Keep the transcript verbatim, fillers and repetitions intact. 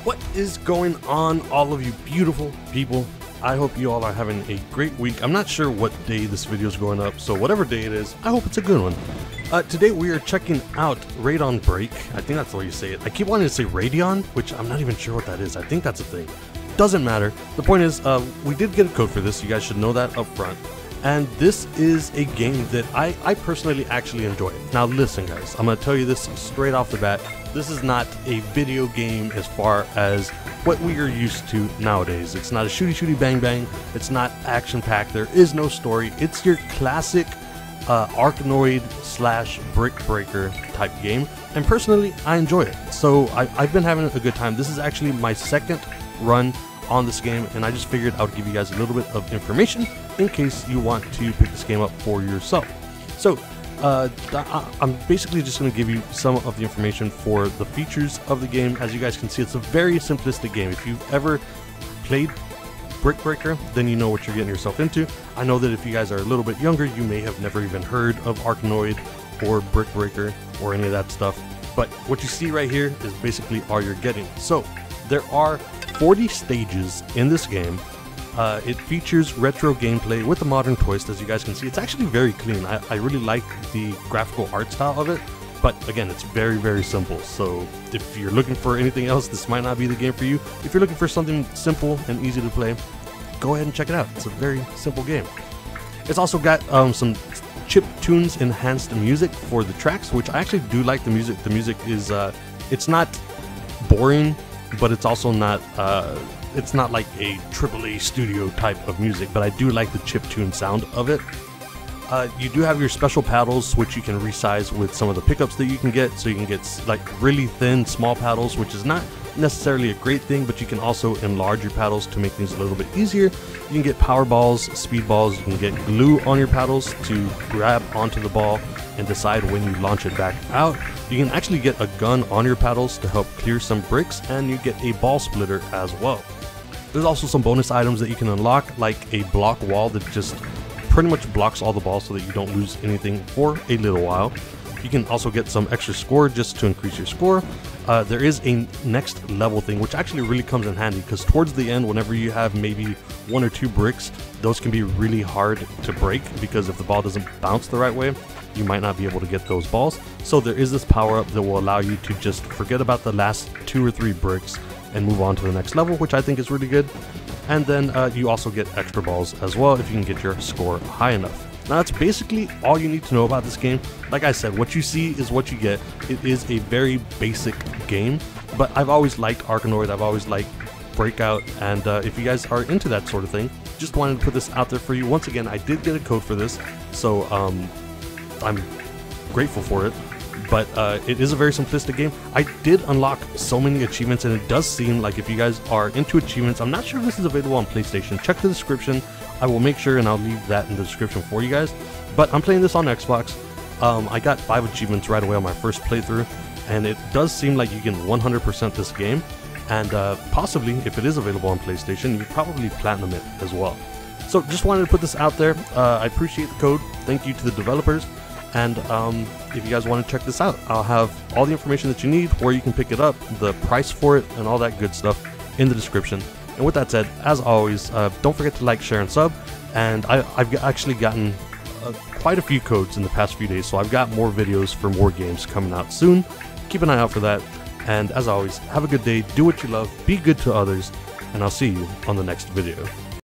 What is going on, all of you beautiful people? I hope you all are having a great week. I'm not sure what day this video is going up, so whatever day it is, I hope it's a good one. Uh, today we are checking out Radon Break. I think that's the way you say it. I keep wanting to say Radeon, which I'm not even sure what that is. I think that's a thing. Doesn't matter. The point is, uh, we did get a code for this. You guys should know that up front. And this is a game that I, I personally actually enjoy. Now listen guys, I'm going to tell you this straight off the bat. This is not a video game as far as what we are used to nowadays. It's not a shooty shooty bang bang. It's not action packed. There is no story. It's your classic uh, Arkanoid slash Brick Breaker type game. And personally, I enjoy it. So I, I've been having a good time. This is actually my second run on this game, and I just figured I would give you guys a little bit of information in case you want to pick this game up for yourself. So uh, I'm basically just going to give you some of the information for the features of the game. As you guys can see, it's a very simplistic game. If you've ever played Brick Breaker, then you know what you're getting yourself into. I know that if you guys are a little bit younger, you may have never even heard of Arkanoid or Brick Breaker or any of that stuff, but what you see right here is basically all you're getting. So there are forty stages in this game. Uh, it features retro gameplay with a modern twist. As you guys can see, it's actually very clean. I, I really like the graphical art style of it, but again, it's very, very simple. So if you're looking for anything else, this might not be the game for you. If you're looking for something simple and easy to play, go ahead and check it out. It's a very simple game. It's also got um, some chiptunes enhanced music for the tracks, which I actually do like the music. The music is, uh, it's not boring, but it's also not uh, it's not like a triple A studio type of music, but I do like the chiptune sound of it. Uh, you do have your special paddles, which you can resize with some of the pickups that you can get, so you can get like really thin small paddles, which is not necessarily a great thing, but you can also enlarge your paddles to make things a little bit easier. You can get power balls, speed balls, you can get glue on your paddles to grab onto the ball and decide when you launch it back out. You can actually get a gun on your paddles to help clear some bricks, and you get a ball splitter as well. There's also some bonus items that you can unlock, like a block wall that just pretty much blocks all the balls so that you don't lose anything for a little while. You can also get some extra score just to increase your score. Uh, there is a next level thing, which actually really comes in handy, because towards the end, whenever you have maybe one or two bricks, those can be really hard to break, because if the ball doesn't bounce the right way, you might not be able to get those balls. So there is this power up that will allow you to just forget about the last two or three bricks and move on to the next level, which I think is really good. And then uh, you also get extra balls as well if you can get your score high enough. Now that's basically all you need to know about this game. Like I said, what you see is what you get. It is a very basic game, but I've always liked Arkanoid, I've always liked Breakout, and uh, if you guys are into that sort of thing, just wanted to put this out there for you. Once again, I did get a code for this, so um, I'm grateful for it. But uh, it is a very simplistic game. I did unlock so many achievements, and it does seem like if you guys are into achievements, I'm not sure if this is available on PlayStation. Check the description. I will make sure, and I'll leave that in the description for you guys. But I'm playing this on Xbox. Um, I got five achievements right away on my first playthrough, and it does seem like you can one hundred percent this game. And uh, possibly, if it is available on PlayStation, you probably platinum it as well. So just wanted to put this out there. Uh, I appreciate the code. Thank you to the developers. And um, if you guys want to check this out, I'll have all the information that you need, where you can pick it up, the price for it, and all that good stuff in the description. And with that said, as always, uh, don't forget to like, share, and sub. And I, I've actually gotten uh, quite a few codes in the past few days, so I've got more videos for more games coming out soon. Keep an eye out for that. And as always, have a good day, do what you love, be good to others, and I'll see you on the next video.